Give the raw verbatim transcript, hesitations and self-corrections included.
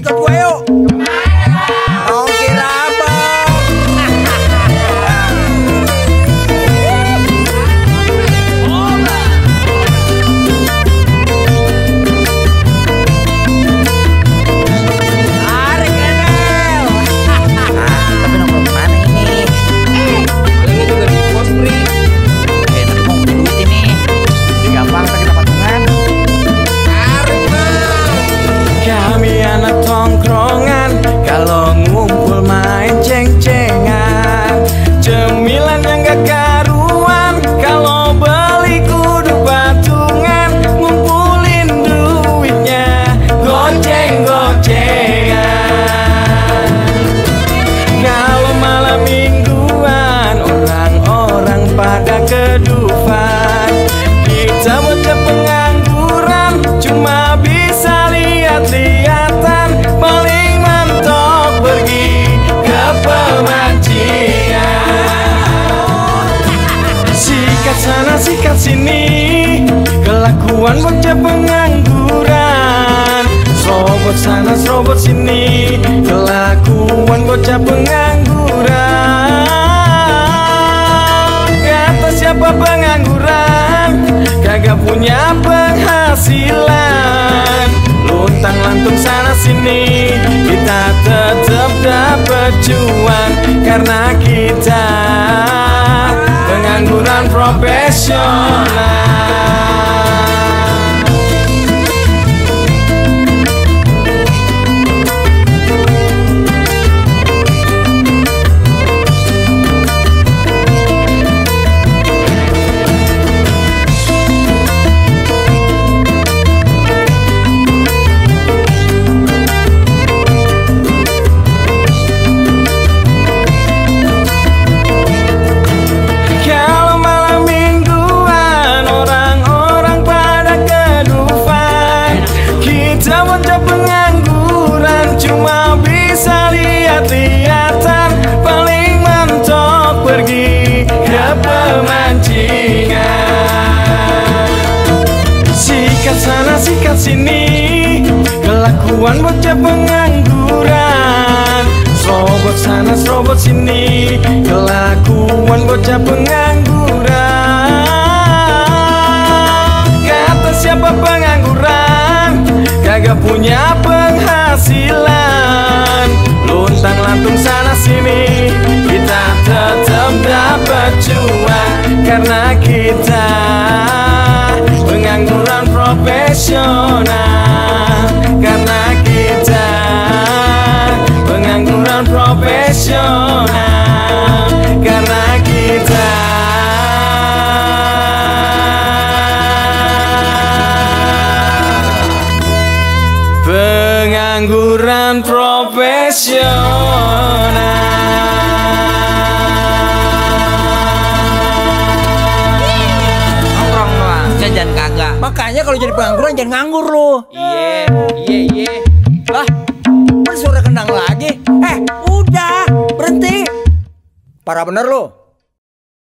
ikut gue yuk. Mau kira apa? Tarik Renel. Tapi nongkrong kemana ini? Palingnya juga di pos Pri. Eh tapi mau duit ini. Jadi gampang kita patungan. Tarik bang. Kami anak tongkrongan, kalau ngumpul main ceng-cengan. Cemilan yang gak karuan, kalau beli kudu patungan. Ngumpulin duitnya, goceng-gocengan. Kalau malam mingguan, orang-orang pada kedufan. Kita bocah pengangguran, cuma bisa lihat-lihatan. Paling mentok pergi ke pemancingan. Sikat sana sikat sini, kelakuan bocah pengangguran. Serobot sana serobot sini, kelakuan bocah pengangguran. Kata siapa pengangguran, kagak punya penghasilan. Luntang lantung sana sini, kita tetap dapat cuan. Karena kita pengangguran profesional. Kalau malam mingguan, orang-orang pada kedufan. Kita bocah pengangguran, cuma bisa lihat-lihatan. Paling mentok pergi ke pemancingan. Sikat sana sikat sini, kelakuan bocah pengangguran. Serobot sana serobot sini, kelakuan bocah pengangguran. Kata siapa pengangguran, kagak punya penghasilan. Luntang lantung sana sini, kita tetap dapat cuan. Karena kita pengangguran profesional. Karena kita pengangguran profesional. Karena kita pengangguran profesional. Nongkrong doang, jajan kagak. Makanya kalau jadi pengangguran jangan nganggur lu. Iya, iya, iya. Lah, kan suara kendang lagi. Eh, udah, berhenti. Parah bener lu.